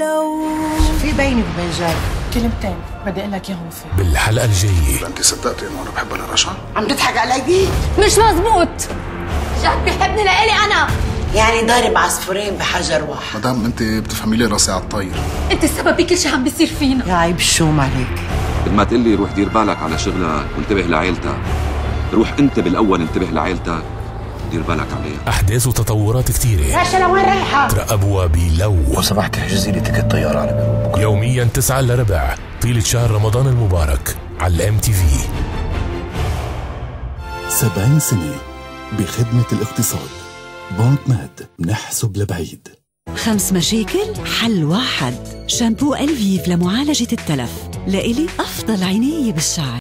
لو في بيني وبين جاد كلمتين بدي اقول لك اياهم فيه. بالحلقة الجاية انت صدقتي انه انا بحبها لرشا؟ عم تضحك علي؟ مش مزبوط، جاد بيحبني لإلي انا. يعني ضارب عصفورين بحجر واحد. مدام انت بتفهمي لي راسي على الطاير. انت السبب بكل شيء عم بيصير فينا. يا عيب الشوم عليك. بدل ما تقول لي روح دير بالك على شغلك وانتبه لعيلتك، روح انت بالاول انتبه لعيلتك دير بالك عليها. أحداث وتطورات كتيرة. رشا لوين رايحة؟ ترقبوها بلو. لو سمحت احجزي لي تيكت طيارة على بيروت بكرة. يوميا 9 إلا ربع طيلة شهر رمضان المبارك على MTV. 70 سنة بخدمة الاقتصاد. بنك ماد نحسب لبعيد. 5 مشاكل حل واحد. شامبو الفيف لمعالجة التلف، لإلي أفضل عناية بالشعر.